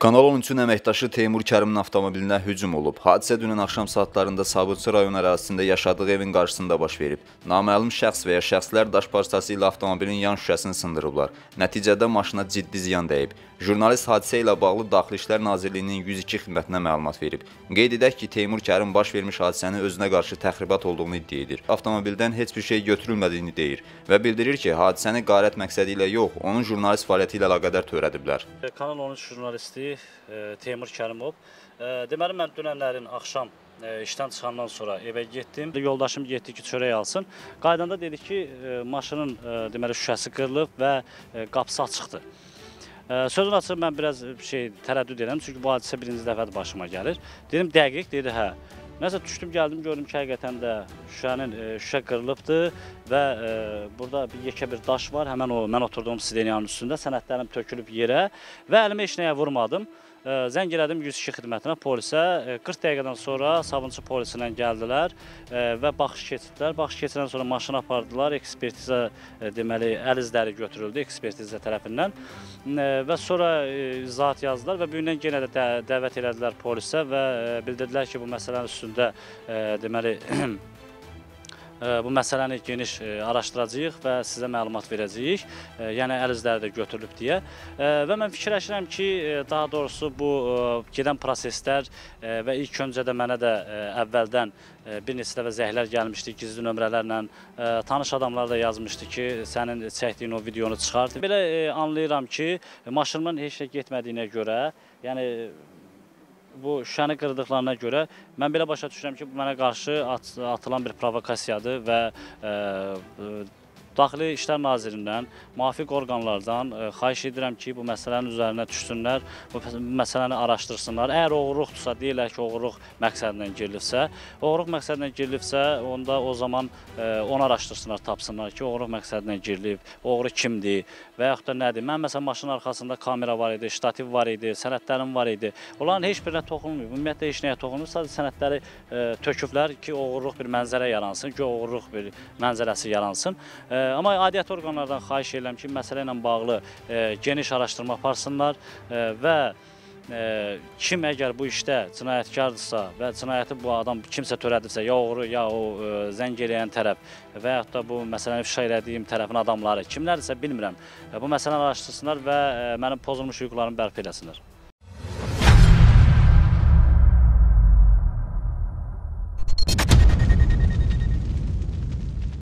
Kanal 13-ün əməkdaşı Teymur Kərimin avtomobilinə hücum olub. Hadisə dünən axşam saatlarında Sabunçu rayon ərazisində yaşadığı evin qarşısında baş verib. Naməlum şəxs və ya şəxslər daş parçası ilə avtomobilin yan şüşəsini sındırıblar. Nəticədə maşına ciddi ziyan dəyib. Jurnalist hadisə ilə bağlı Daxili İşlər Nazirliyinin 102 xidmətinə məlumat verib. Qeyd edək ki, Teymur Kərim baş vermiş hadisəni özünə qarşı təxribat olduğunu iddia edir. Avtomobildən heç bir şey götürülmədiyini deyir və bildirir ki, hadisəni qarət məqsədi ilə yox, onun jurnalist fəaliyyəti ilə əlaqədar törədiblər. Kanal 13 jurnalisti Teymur Kərimov. Deməli, mən dünənlərin axşam işdən çıxandan sonra evə getdim. Yoldaşım getdi ki, çörək alsın. Qaydanda dedi ki, maşının deməli şüşəsi qırılıb və qapısı açıqdır. Sözün açıq, mən biraz tərəddüd edirəm, çünki bu hadisə birinci dəfədir başıma gəlir. Dedim, dəqiq, dedi, hə. Nəsə düşdüm, gəldim, gördüm ki, həqiqətən də şüşə qırılıbdır və burada yekə bir daş var. Həmən o, mən oturduğum sidenyanın üstündə sənədlərim tökülüb yerə və əlimə heç nəyə vurmadım. Zəng elədim 102 xidmətinə, polisə. 40 dəqiqədən sonra Sabunçu polisindən gəldilər və baxış keçirdilər. Baxış keçirdən sonra maşını apardılar, ekspertizə, deməli, əl izləri götürüldü ekspertizə tərəfindən və sonra izahat yazdılar və bugündən yenə də dəvət elədilər polisə və bildirdilər ki, bu məsələnin üstündə, deməli, bu məsələni geniş araşdıracağıq və sizə məlumat verəcəyik. Yəni, əl izləri də götürülüb deyə. Və mən fikirləşirəm ki, daha doğrusu bu gedən proseslər və ilk öncə də mənə də əvvəldən bir neçə dəfə zəhlər gəlmişdi, gizli nömrələrlə. Tanış adamlar da yazmışdı ki, sənin çəkdiyin o videonu çıxartdı. Belə anlayıram ki, maşınımın heç nə getmədiyinə görə, yəni, bu şüşəni qırdıqlarına görə mən belə başa düşürəm ki, bu mənə qarşı atılan bir provokasiyadır və Daxili İşlər Nazirindən, müvafiq orqanlardan xahiş edirəm ki, bu məsələnin üzərinə düşsünlər, bu məsələni araşdırsınlar. Əgər oğurluqdursa, deyirlər ki, oğurluq məqsədindən girilibsə, oğurluq məqsədindən girilibsə, onda o zaman onu araşdırsınlar, tapsınlar ki, oğurluq məqsədindən girilib, oğru kimdir və yaxud da nədir. Mən məsələn, maşının arxasında kamera var idi, ştativ var idi, sənədlərim var idi. Onların heç birinə toxunmuyor, ümumiyyətlə heç nəyə toxunmuyor. Sadəcə sənədləri töküblər ki, oğurluq bir mənzərə yaransın, ki, oğurluq bir mənzərəsi yaransın. Amma aidiyyəti orqanlardan xahiş edirəm ki, məsələ ilə bağlı geniş araşdırma aparsınlar və kim əgər bu işdə cinayətkardırsa və cinayəti bu adam kimsə törədirsə, ya oğru, ya o zəng eləyən tərəf və yaxud da bu məsələni ifşa elədiyim tərəfin adamları kimlərdirsə bilmirəm. Bu məsələni araşdırsınlar və mənim pozulmuş hüquqlarımı bərpa eləsinlər.